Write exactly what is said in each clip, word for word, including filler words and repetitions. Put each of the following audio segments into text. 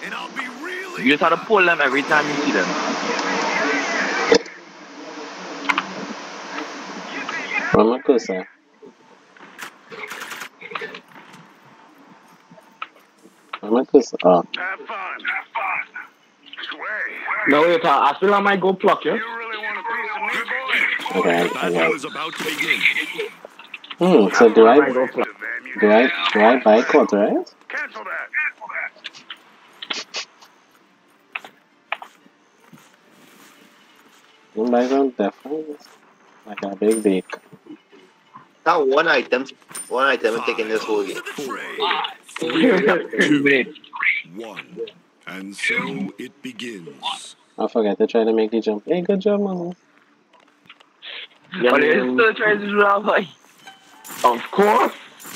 And I'll be really You just have to pull them every time you see them. Vamos a cruzar. Vamos a cruzar. Oh. have fun. Have fun. Sway. No, wait, I still I might go pluck, yeah? You really want a piece of me, boy? Okay, The battle okay. is about to begin. Hmm, so do I, I go pluck. do I, do I buy quarters? Cancel that. You buy some definitely. Like a big bake. That one item, one item is taking this whole game. Four, Wait. one. And so it begins. I forgot to try to make the jump. Hey, good job, mama. Yeah, But it's man. still trying to do that, boy. Of course.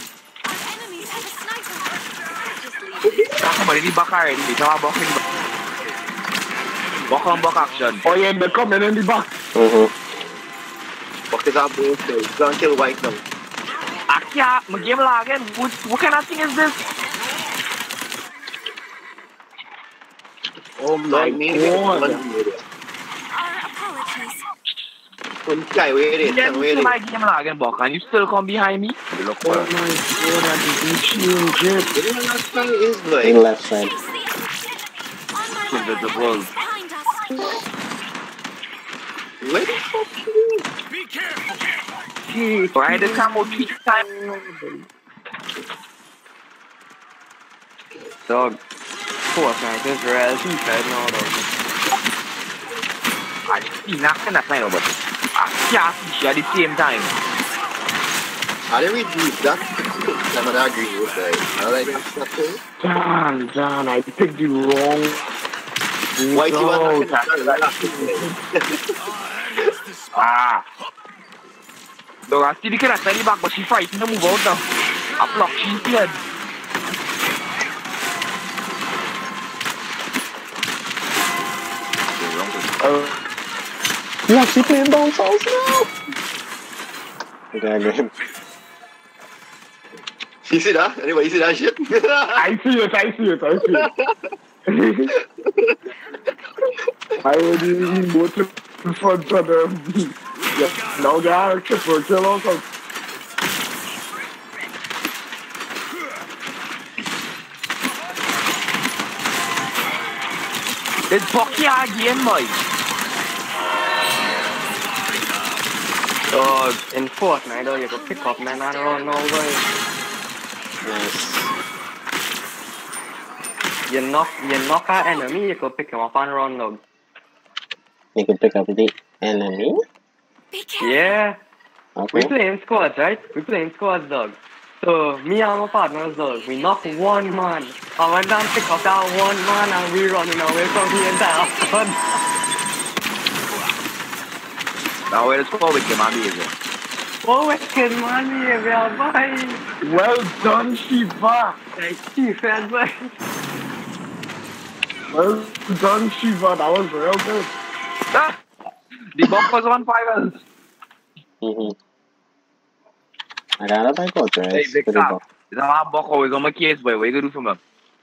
Somebody in the back already. They come back in the back. Back on back action. Oh yeah, they're coming in the back. Mm-hmm. Fuck is that both days? He's gonna kill White now. Akia, my game lagging. What, what kind of thing is this? Oh my god. God. Our apologies. One guy, wait it, Yeah, wait you see it. my game lagging back and you still come behind me? You look Oh for my god, that is insane, Jip. What do you know that guy is In like? left side. Chase the action. On my way. Invisible. Enemies behind us. Where the fuck is Be careful. Right, the camo three times. Dog. Fortnite is real defense now, dog. I see nothing that's not over. I can't see at the same time. How did we do that? Some of that green was like, I like that stuff too. Damn, damn, I picked the wrong. Whitey was No, not Ah. Dog, I see the kid at the back, but she fighting to move out now. I block, she's dead. Uh, Yeah, she playing down south now. Okay, I got him. You see that? Anyway, you see that shit? I see it, I see it, I see it. I already go to the front of them. Yeah, now they are triple kill also. It's Bucky again, boy. Dog, in Fortnite, though, you can pick up man and run now, boy. Nice. You knock, you knock an enemy, you can pick him up and run, dog. You can pick up the enemy? Be careful. Yeah, we Okay. playing squads, right? We playing squads, dog. So, me and my partners, dog, we knock one man. I went down pick up that one man and we running away from the entire squad. Now where the score with him, I'm easy. Oh, wicked man behavior, boy. Well done, Shiva. Like, defense, boy. Well done, Shiva. That was real good. Ah, the buck was on fire. Mm-hmm. I gotta buy quarters. Hey, big for the top. box. It's a hard buck always on my case, boy. What you gonna do for me?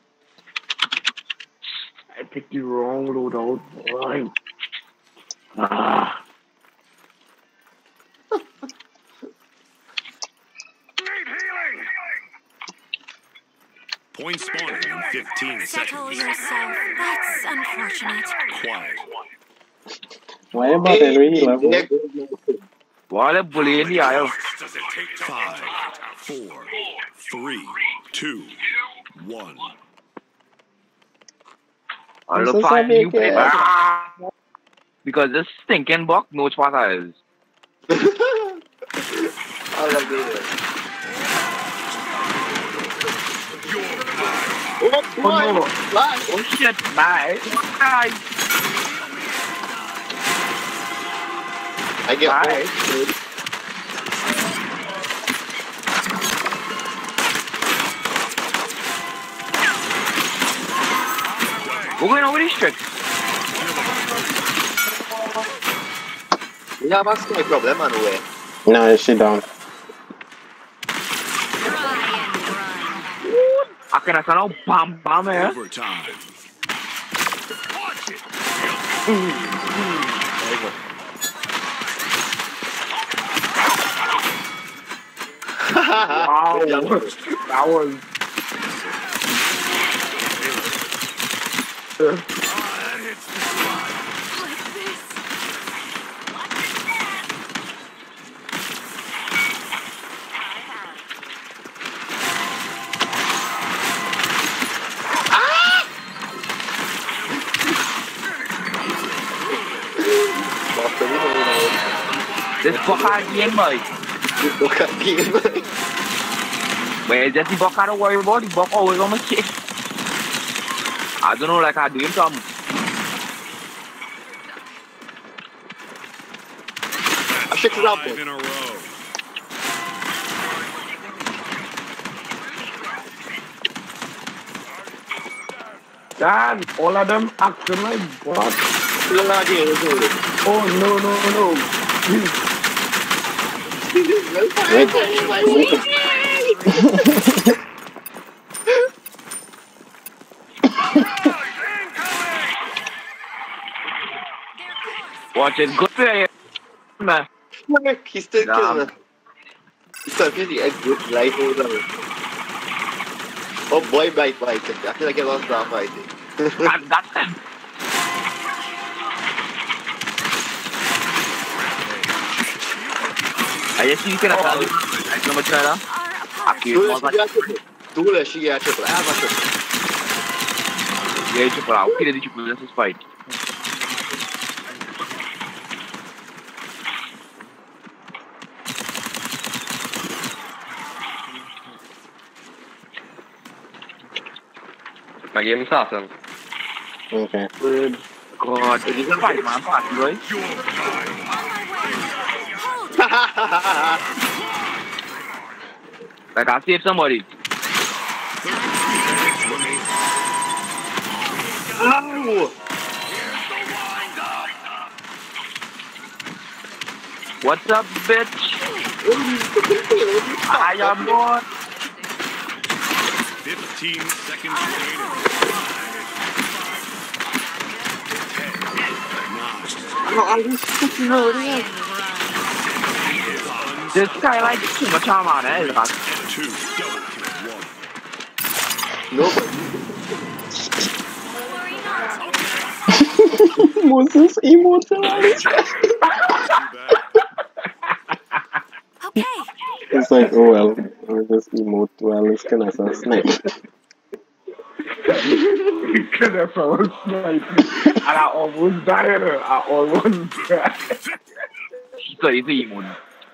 I picked the wrong loadout. Right. Ah. Need healing. Point spawning in fifteen Settle seconds. yourself. That's unfortunate. Quiet. Why about every level? What a bully in the aisle. Does it take five, four, three, two, one? I I'm look so fine. sorry, You play kid. ah. Because this stinking buck knows what I is. I love it. Oh, Oh, no. Fly. Oh shit, bye. Bye. I get Bye. bored. We're going over these tricks. We have a sky problem on the way. No, she don't. I can I now bam bam here. Overtime. Watch it. Wow, that was. Ah, that hits the spot. Like this. This fucker again, boy. Look at game. But just the buck I don't worry about, the buck always on my chest. I don't know, like I do him some. I should clap Five it. in a row. Damn, all of them acting like what? Look at game. Look at it. Oh no no no! Watch it, good player. Man. He's still killing me. He's still getting a good life over there. Oh boy, bite bite. I feel like I lost that fighting. And that's him. I just see you can have I know much better. Are apart. Aqui, Dule, nós cheguei a triple. Dule, cheguei a triple. Ah, vai triple. E aí, tipo, lá, o que ele tipo nessas fights? My game started. Okay. Good. God, it is a fight, man. Fight, right? Your time. On my way. Hold. Like, I saved somebody. Ow! What's up, bitch? I am bored. Fifteen seconds remaining. No, I was fucking hurting. This guy like too much time on it. Like, Two. Double kill. One. Nobody. Worry not. Moses immortality. Too bad. Okay. It's like, oh well, I'll just emote while it's kind of a snake. Because I was sniping. And I almost died. I almost died. so it's immune.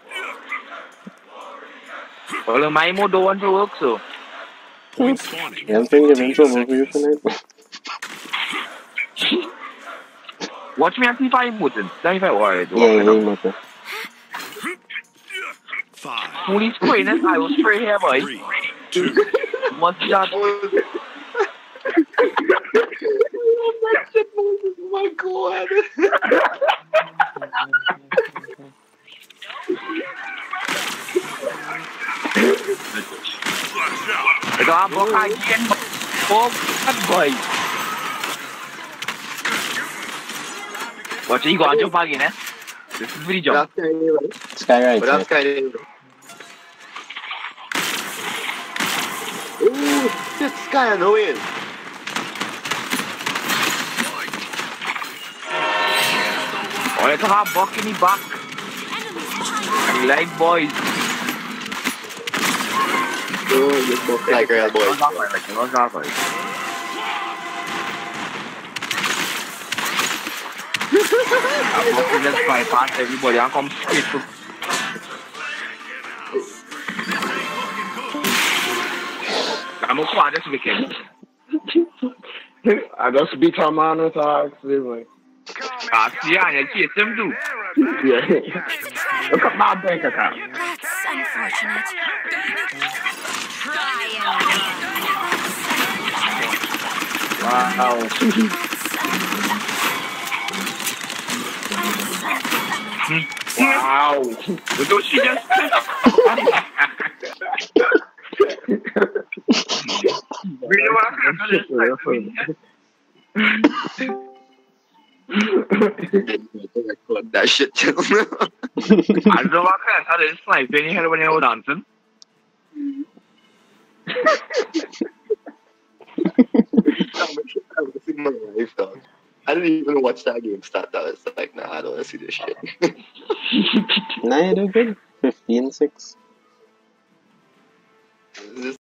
Well, my emo don't want to work, so. Point spawning. I don't think you've been trouble for you tonight. Watch me and see if I emote it. Tell me if I worry. Yeah, yeah, emote. Five. Fully spraying it, I was spray here, boy. Three. Two. What's that? Oh my god. I got a book again. Oh, that boy. Watch it, you go and jump again, eh? This is very jump. That's kind of right. Sky right. But that's kind of Ooh, this guy annoying. Oh, let's have a buck in the back. I like boys. Oh, you both like real boys. What's that, boy? Like, what's that, boy? I'm walking just bypass everybody and come straight to. I'm a quad this weekend. I just beat her man with her accident. Ah, see, and you chase him too. Yeah. Look at my bank account. That's unfortunate. Try Wow. Wow. Look what she just Really want to Record that shit. I don't know what kind of started sniping in your head when you were dancing. In my life, dog. I didn't even watch that game start. I was like, nah, I don't want to see this shit. Nah, you do good. fifteen six. This